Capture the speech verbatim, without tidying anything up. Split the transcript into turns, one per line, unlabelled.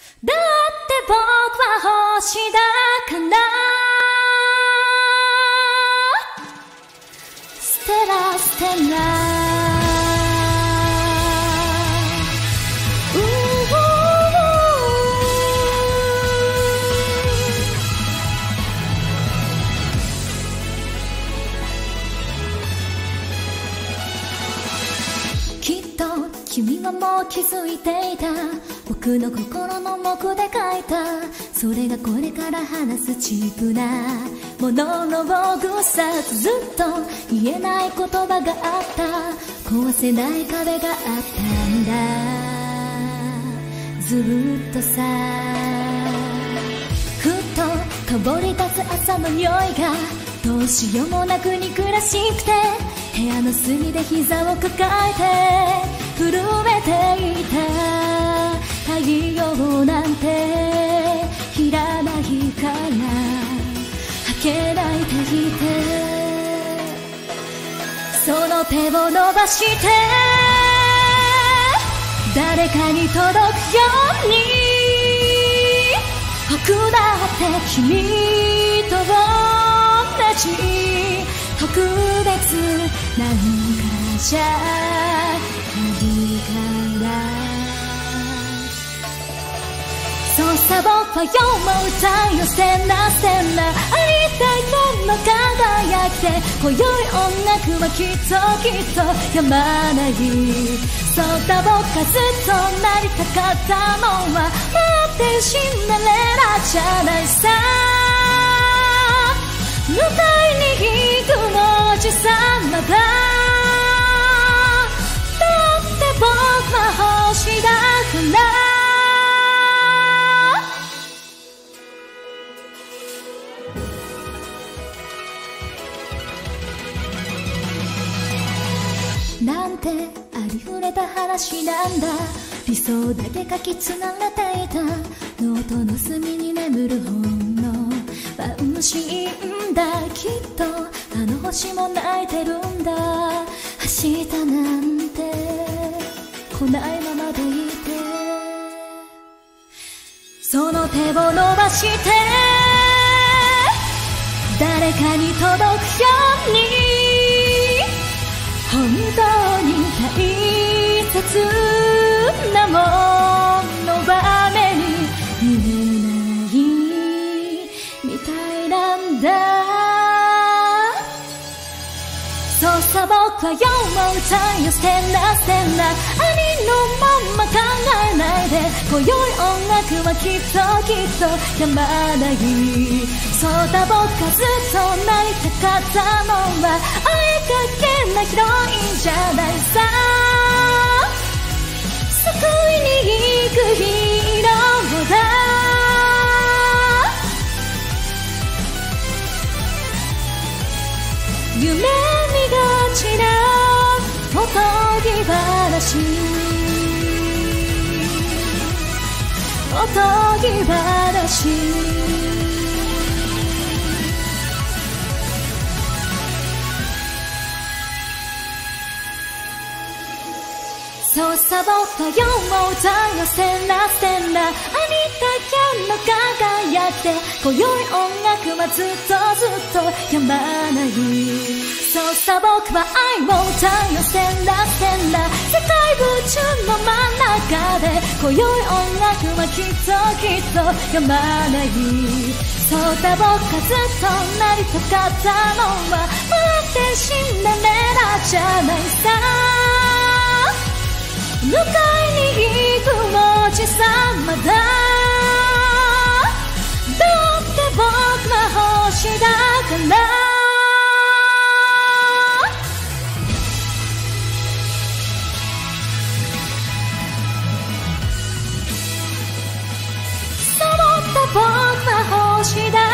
だって僕は星だからステラステラ君はもう気づいていた僕の心の目で書いたそれがこれから話すチープなモノローグさずっと言えない言葉があった壊せない壁があったんだずっとさふっと香り立つ朝の匂いがどうしようもなく憎らしくて部屋の隅で膝を抱えて震えていた太陽なんていらないからはけないでいてその手を伸ばして誰かに届くように僕だって君と同じ特別なんかじゃそうさ僕は夜も歌い寄せなせなありたいもの輝いて今宵音楽はきっときっとやまないそうだ僕がずっとなりたかったのは待ってシンデレラじゃないさ迎えに行く文字さまだだって僕は星だからなんてありふれた話なんだ理想だけ書き連ねていたノートの隅に眠る本の晩のシーンだきっとあの星も泣いてるんだ明日なんて来ないままでいてその手を伸ばして誰かに届くように本当に大切なもの場面に見えないみたいなんだそうさ僕は夜も歌い寄せなせなありのまま考えないで今宵音楽はきっときっとやまないそうだ僕がずっとなりたかったのは追いかけなヒロインじゃないさ救いに行くヒーローだ夢見がちなおとぎ話おとぎ話そうさ僕は夜も歌い寄せなせなありたけの輝いて今宵音楽はずっとずっとやまないそうさ僕は愛を歌い寄せなせな世界宇宙の真ん中で今宵音楽はきっときっとやまないそうだ僕がずっとなりたかったのは待ってシンデレラじゃないさ迎えに行く文字さまだだって僕は星だからそうだ僕は星だ